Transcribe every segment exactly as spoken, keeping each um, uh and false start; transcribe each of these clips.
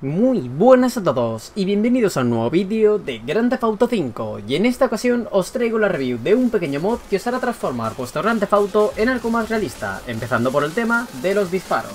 Muy buenas a todos y bienvenidos a un nuevo vídeo de Grand Theft Auto cinco, y en esta ocasión os traigo la review de un pequeño mod que os hará transformar vuestro Grand Theft Auto en algo más realista, empezando por el tema de los disparos.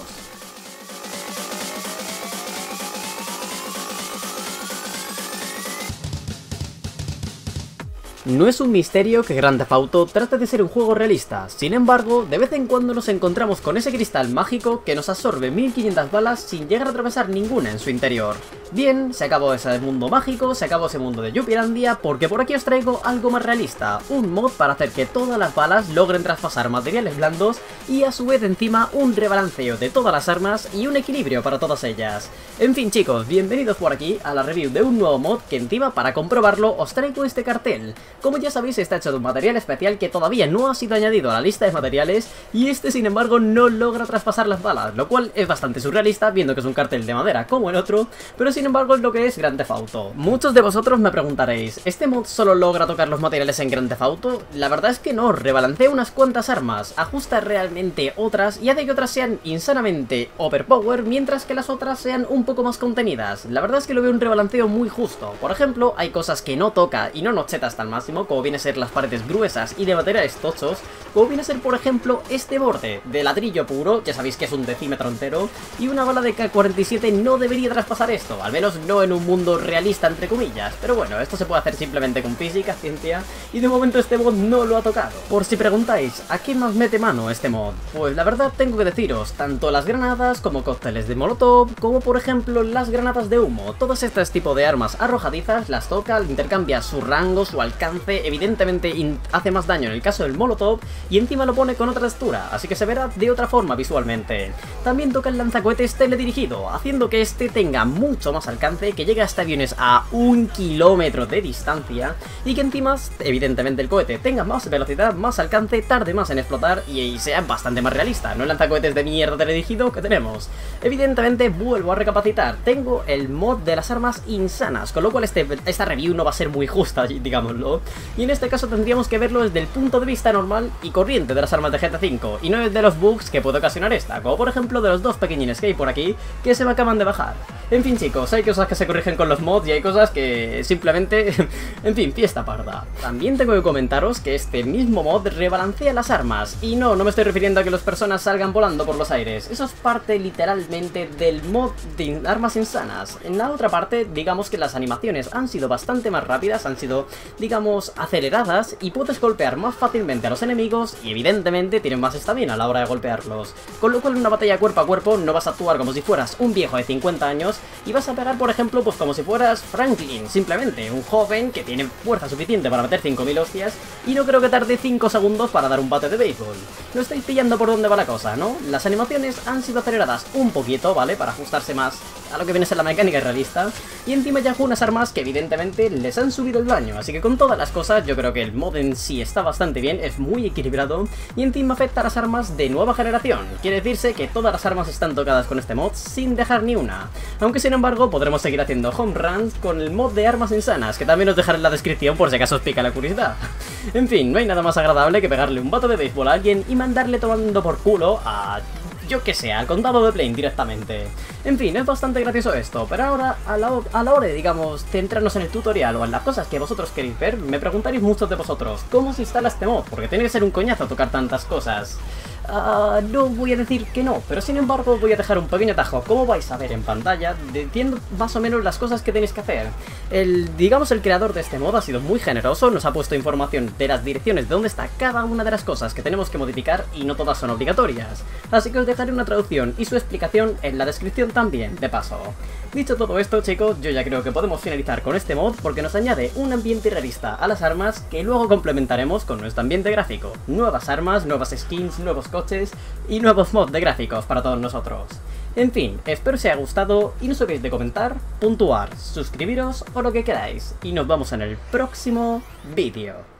No es un misterio que Grand Theft Auto trate de ser un juego realista, sin embargo, de vez en cuando nos encontramos con ese cristal mágico que nos absorbe mil quinientas balas sin llegar a atravesar ninguna en su interior. Bien, se acabó ese mundo mágico, se acabó ese mundo de Yupilandia, porque por aquí os traigo algo más realista, un mod para hacer que todas las balas logren traspasar materiales blandos y a su vez encima un rebalanceo de todas las armas y un equilibrio para todas ellas. En fin chicos, bienvenidos por aquí a la review de un nuevo mod que encima para comprobarlo os traigo este cartel. Como ya sabéis, está hecho de un material especial que todavía no ha sido añadido a la lista de materiales y este sin embargo no logra traspasar las balas, lo cual es bastante surrealista viendo que es un cartel de madera como el otro, pero sin embargo es lo que es Grand Theft Auto. Muchos de vosotros me preguntaréis, ¿este mod solo logra tocar los materiales en Grand Theft Auto? La verdad es que no, rebalancea unas cuantas armas, ajusta realmente otras y hace que otras sean insanamente overpower mientras que las otras sean un poco más contenidas. La verdad es que lo veo un rebalanceo muy justo. Por ejemplo, hay cosas que no toca y no nos cheta hasta el máximo, como viene a ser las paredes gruesas y de materiales tochos, como viene a ser por ejemplo este borde de ladrillo puro, ya sabéis que es un decímetro entero, y una bala de K cuarenta y siete no debería traspasar esto, al menos no en un mundo realista entre comillas, pero bueno, esto se puede hacer simplemente con física, ciencia, y de momento este mod no lo ha tocado. Por si preguntáis, ¿a qué más mete mano este mod? Pues la verdad tengo que deciros, tanto las granadas como cócteles de molotov, como por ejemplo las granadas de humo, todos estos tipos de armas arrojadizas las toca, intercambia su rango, su alcance, evidentemente hace más daño en el caso del molotov y encima lo pone con otra textura, así que se verá de otra forma visualmente. También toca el lanzacohetes teledirigido, haciendo que este tenga mucho más alcance, que llegue hasta aviones a un kilómetro de distancia y que encima, evidentemente el cohete tenga más velocidad, más alcance, tarde más en explotar y, y sea bastante más realista, no el lanzacohetes de mierda teledirigido que tenemos. Evidentemente vuelvo a recapacitar, tengo el mod de las armas insanas, con lo cual este, esta review no va a ser muy justa, digámoslo. Y en este caso tendríamos que verlo desde el punto de vista normal y corriente de las armas de G T A cinco, y no desde los bugs que puede ocasionar esta, como por ejemplo de los dos pequeñines que hay por aquí, que se me acaban de bajar. En fin chicos, hay cosas que se corrigen con los mods y hay cosas que simplemente... en fin, fiesta parda. También tengo que comentaros que este mismo mod rebalancea las armas, y no, no me estoy refiriendo a que las personas salgan volando por los aires, eso es parte literalmente del mod de armas insanas. En la otra parte, digamos que las animaciones han sido bastante más rápidas, han sido, digamos, aceleradas y puedes golpear más fácilmente a los enemigos y evidentemente tienen más estamina a la hora de golpearlos, con lo cual en una batalla cuerpo a cuerpo no vas a actuar como si fueras un viejo de cincuenta años y vas a pegar por ejemplo pues como si fueras Franklin, simplemente un joven que tiene fuerza suficiente para meter cinco mil hostias y no creo que tarde cinco segundos para dar un bate de béisbol. No estáis pillando por dónde va la cosa, ¿no? Las animaciones han sido aceleradas un poquito, ¿vale? Para ajustarse más a lo que viene a ser la mecánica realista, y encima ya unas armas que evidentemente les han subido el daño, así que con todas las cosas yo creo que el mod en sí está bastante bien, es muy equilibrado y encima afecta a las armas de nueva generación. Quiere decirse que todas las armas están tocadas con este mod sin dejar ni una, aunque sin embargo podremos seguir haciendo home runs con el mod de armas insanas, que también os dejaré en la descripción por si acaso os pica la curiosidad. En fin, no hay nada más agradable que pegarle un bate de béisbol a alguien y mandarle tomando por culo a... yo que sé, al condado de Blaine directamente. En fin, es bastante gracioso esto, pero ahora a la, a la hora de, digamos, centrarnos en el tutorial o en las cosas que vosotros queréis ver, me preguntaréis muchos de vosotros, ¿cómo se instala este mod? Porque tiene que ser un coñazo tocar tantas cosas. Uh, no voy a decir que no, pero sin embargo voy a dejar un pequeño atajo, como vais a ver en pantalla, diciendo más o menos las cosas que tenéis que hacer. El, digamos, el creador de este mod ha sido muy generoso, nos ha puesto información de las direcciones de dónde está cada una de las cosas que tenemos que modificar y no todas son obligatorias. Así que os dejaré una traducción y su explicación en la descripción también, de paso. Dicho todo esto chicos, yo ya creo que podemos finalizar con este mod porque nos añade un ambiente realista a las armas que luego complementaremos con nuestro ambiente gráfico. Nuevas armas, nuevas skins, nuevos coches y nuevos mods de gráficos para todos nosotros. En fin, espero os haya gustado y no os olvidéis de comentar, puntuar, suscribiros o lo que queráis. Y nos vemos en el próximo vídeo.